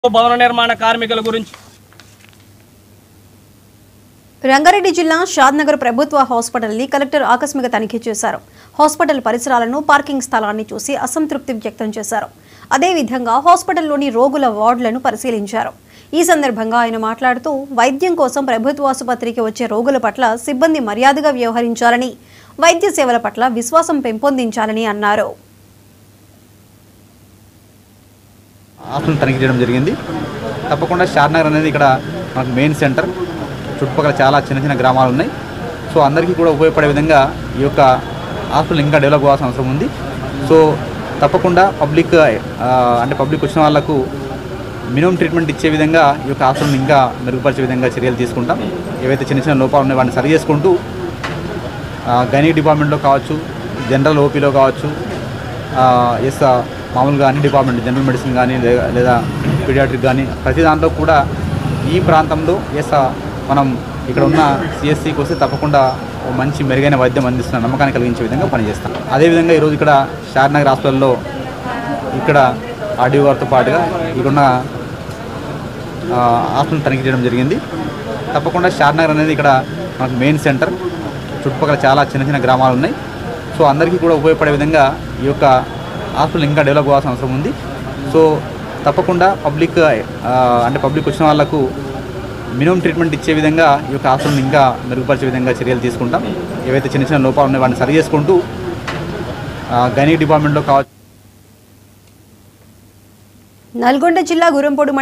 భవన నిర్మాణ కార్మికుల గురించి రంగారెడ్డి జిల్లా షాద్నగర్ ప్రభుత్వ హాస్పిటల్ని కలెక్టర్ ఆకస్మిక తనిఖీ చేశారు. హాస్పిటల్ పరిసరాలను, పార్కింగ్ స్థలాన్ని చూసి అసంతృప్తి వ్యక్తం చేశారు. అదేవిధంగా హాస్పిటల్లోని రోగుల వార్డులను పరిశీలించారు. ఈ సందర్భంగా ఆయన మాట్లాడుతూ వైద్యం కోసం ప్రభుత్వ ఆసుపత్రికి వచ్చే రోగుల పట్ల సిబ్బంది మర్యాదగా వ్యవహరించాలని, వైద్య సేవల పట్ల విశ్వాసం పెంపొందించాలని అన్నారు. హాస్పిటల్ తనిఖీ చేయడం జరిగింది. తప్పకుండా షాద్నగర్ అనేది ఇక్కడ మనకు మెయిన్ సెంటర్, చుట్టుపక్కల చాలా చిన్న చిన్న గ్రామాలు ఉన్నాయి. సో అందరికీ కూడా ఉపయోగపడే విధంగా ఈ యొక్క హాస్పిటల్ ఇంకా డెవలప్ అవ్వాల్సిన అవసరం ఉంది. సో తప్పకుండా పబ్లిక్ వచ్చిన వాళ్ళకు మినిమం ట్రీట్మెంట్ ఇచ్చే విధంగా ఈ యొక్క హాస్పిటల్ని ఇంకా మెరుగుపరిచే విధంగా చర్యలు తీసుకుంటాం. ఏవైతే చిన్న చిన్న లోపాలు ఉన్నాయో వాటిని సరి చేసుకుంటూ గైనిక్ డిపార్ట్మెంట్లో కావచ్చు, జనరల్ ఓపీలో కావచ్చు, మామూలుగా అన్ని డిపార్ట్మెంట్, జనరల్ మెడిసిన్ కానీ లేదా పీడియాట్రిక్ కానీ ప్రతి దాంట్లో కూడా ఈ ప్రాంతంలో మనం ఇక్కడ ఉన్న సిఎస్సికి వస్తే తప్పకుండా మంచి మెరుగైన వైద్యం అందిస్తున్న నమ్మకాన్ని కలిగించే విధంగా పనిచేస్తాం. అదేవిధంగా ఈరోజు ఇక్కడ షాద్నగర్ హాస్పిటల్లో ఇక్కడ ఆర్డీఓ గారితో పాటుగా ఇక్కడున్న హాస్పిటల్ తనిఖీ చేయడం జరిగింది. తప్పకుండా షాద్నగర్ అనేది ఇక్కడ మనకు మెయిన్ సెంటర్, చుట్టుపక్కల చాలా చిన్న చిన్న గ్రామాలు ఉన్నాయి. సో అందరికీ కూడా ఉపయోగపడే విధంగా ఈ యొక్క హాస్పిటల్ ఇంకా డెవలప్ అవ్వాల్సిన అవసరం ఉంది. సో తప్పకుండా పబ్లిక్ వచ్చిన వాళ్ళకు మినిమం ట్రీట్మెంట్ ఇచ్చే విధంగా ఈ యొక్క హాస్పిటల్ని ఇంకా మెరుగుపరిచే విధంగా చర్యలు తీసుకుంటాం. ఏవైతే చిన్న చిన్న లోపాలు ఉన్నాయో వాటిని సరి చేసుకుంటూ గైనిక్ డిపార్ట్మెంట్లో కావచ్చు. నల్గొండ జిల్లా గురంపోడు